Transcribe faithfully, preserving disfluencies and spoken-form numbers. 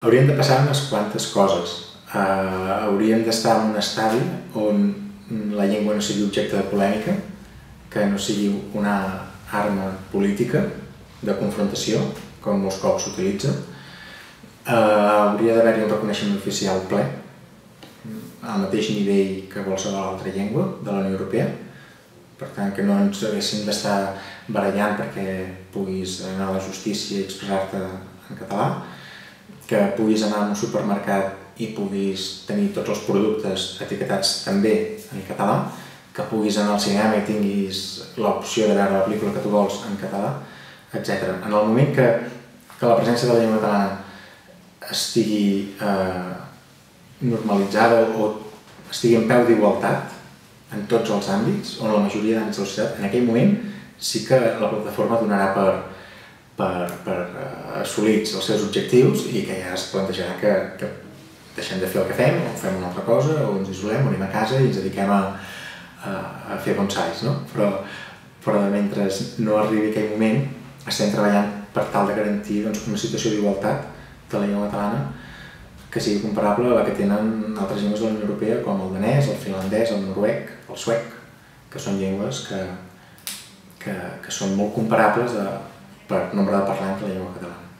Haurien de passar unes quantes coses. Uh, hauríem d'estar en un estadi on la llengua no sigui objecte de polèmica, que no sigui una arma política de confrontació, com molts cops s'utilitza. Uh, hauria d'haver-hi un reconeixement oficial ple, al mateix nivell que qualsevol altra llengua de la Unió Europea. Per tant, que no ens haguéssim d'estar barallant perquè puguis anar a la justícia i expressar-te en català, que puguis anar a un supermercat i puguis tenir tots els productes etiquetats també en català, que puguis anar al cinema i tinguis l'opció de veure la pel·lícula que tu vols en català, etcètera. En el moment que, que la presència de la llengua catalana estigui eh, normalitzada o estigui en peu d'igualtat en tots els àmbits, on la majoria d'àmbits de la societat, en aquell moment sí que la plataforma donarà per, per, per assolits els seus objectius i que ja es plantejarà que, que deixem de fer el que fem, o fem una altra cosa, o ens isolem, o anem a casa i ens dediquem a, a, a fer bonsais, no? Però, però mentre no arribi aquell moment, estem treballant per tal de garantir doncs, una situació d'igualtat de la llengua catalana que sigui comparable a la que tenen altres llengües de la Unió Europea, com el danès, el finlandès, el noruec, el suec, que són llengües que, que, que són molt comparables de, per nombre de parlants de la llengua catalana.